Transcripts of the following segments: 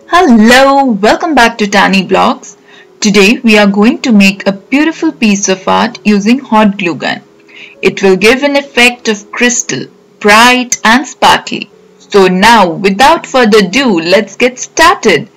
Hello, welcome back to TANIVLOGZ. Today we are going to make a beautiful piece of art using hot glue gun. It will give an effect of crystal, bright and sparkly. So now without further ado, let's get started.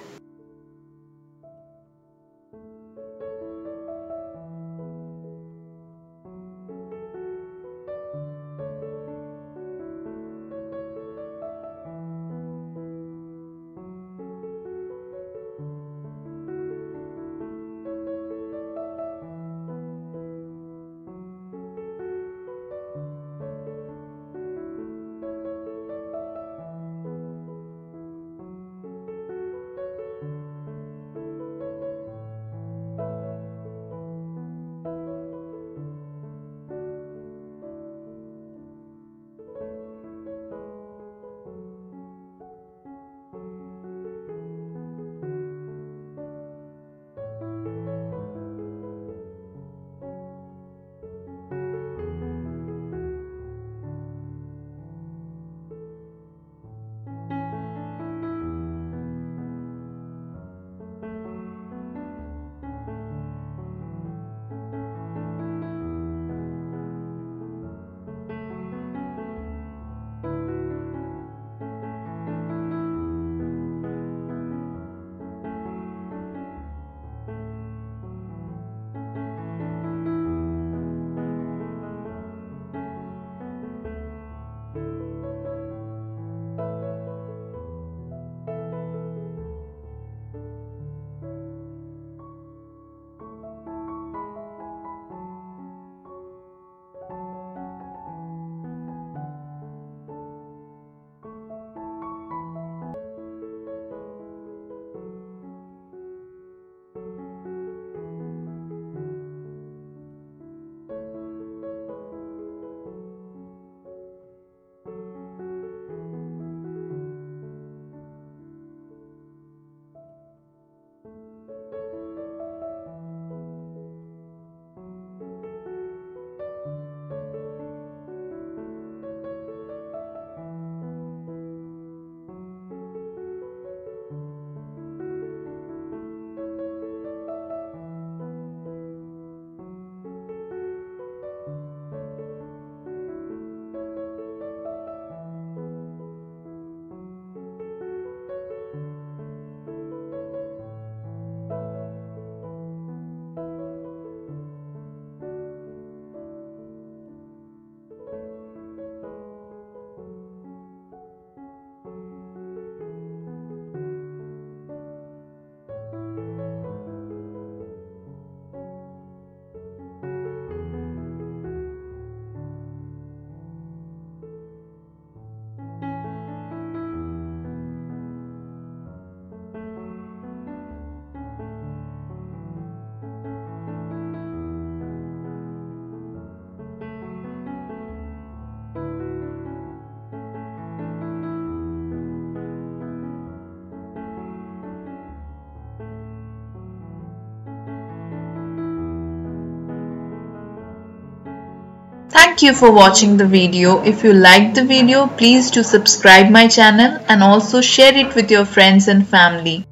Thank you for watching the video. If you liked the video, please do subscribe my channel and also share it with your friends and family.